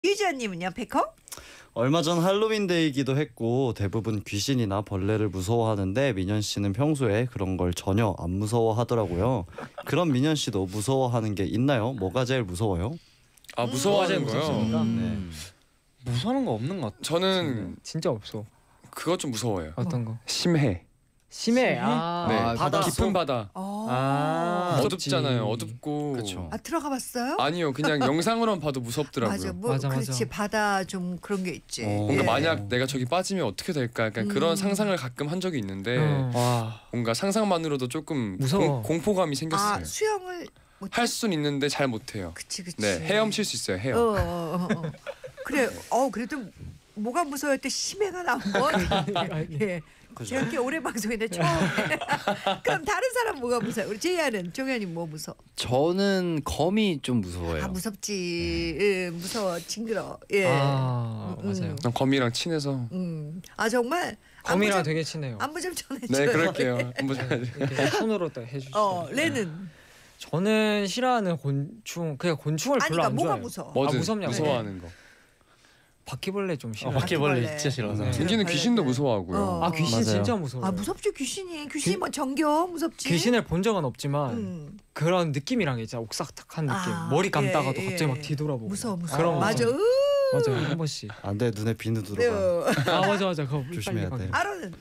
유지아님은요, 백허? 얼마 전 할로윈데이기도 했고 대부분 귀신이나 벌레를 무서워하는데 민현 씨는 평소에 그런 걸 전혀 안 무서워하더라고요. 그럼 민현 씨도 무서워하는 게 있나요? 뭐가 제일 무서워요? 아, 무서워하는 거요? 무서워하는 거 없는 것 같아요. 저는 진짜 없어. 그거 좀 무서워요. 어떤 거? 심해. 심해. 네, 바다. 깊은 바다. 어둡잖아요. 어둡고. 그쵸. 아, 들어가 봤어요? 아니요, 그냥 영상으로만 봐도 무섭더라고요. 맞아, 뭐 맞아, 그렇지. 맞아. 바다 좀 그런 게 있지. 뭔가 예. 만약 내가 저기 빠지면 어떻게 될까? 약간 그런 상상을 가끔 한 적이 있는데 와, 뭔가 상상만으로도 조금 무서워. 공포감이 생겼어요. 아, 수영을 못 할 수는 있는데 잘 못해요. 그치. 네, 헤엄칠 수 있어요. 헤엄. 그래. 그래도 뭐가 무서울 때 심해가 나온 거. 예. 제가 이렇게 오래 방송인데 처음. 그럼 다른 사람 뭐가 무서워? 우리 제이아는 종현이 뭐 무서워? 저는 거미 좀 무서워요. 아, 무섭지. 예, 무서워. 징그러. 예. 맞아요. 난 거미랑 친해서. 아, 정말 거미랑 되게 친해요. 안부 좀 전해줘요. 네, 그럴게요. 한번 이렇게 손으로 딱 해주시죠. 레는 저는 싫어하는 곤충, 그냥 곤충을 아니, 별로 그러니까 안 뭐가 좋아해요. 무서워? 뭐든 무섭냐고. 무서워하는 거. 바퀴벌레 좀 싫어. 바퀴벌레. 진짜 싫어서. 네. 진기는 귀신도 무서워하고요. 아, 귀신 맞아요. 진짜 무서워요. 아, 무섭죠. 귀신이 뭐 정겨 무섭지. 귀신을 본 적은 없지만 음. 그런 느낌이랑 진짜 옥삭탁한 느낌. 예, 머리 감다가도 예. 갑자기 막 뒤돌아보고. 무서워. 그런 거 맞아. 맞아요, 한 번씩. 안 돼, 눈에 비누 들어가. 아, 맞아. 그거 조심해야 빨리 돼. 아로는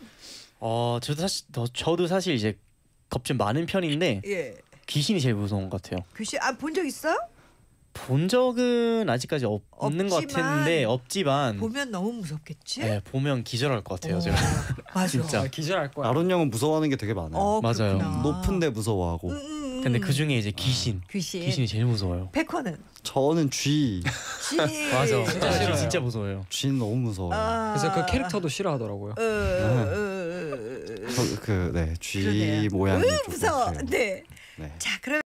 저도 사실 이제 겁 좀 많은 편인데 예. 귀신이 제일 무서운 것 같아요. 귀신 본 적 있어요? 본 적은 아직까지 없는 것 같은데 없지만 보면 너무 무섭겠지? 네, 보면 기절할 것 같아요. 제가. 맞아. 진짜. 기절할 거야. 아론 형은 무서워하는 게 되게 많아요. 맞아요. 그렇구나. 높은데 무서워하고. 근데 그 중에 이제 귀신이 제일 무서워요. 백호는 저는 쥐. 맞아. 진짜 싫어요. 진짜 무서워요. 쥐는 너무 무서워요. 그래서 그 캐릭터도 싫어하더라고요. 쥐 그러네요. 모양이 좀 무서워. 그래요. 네. 네. 자, 그럼.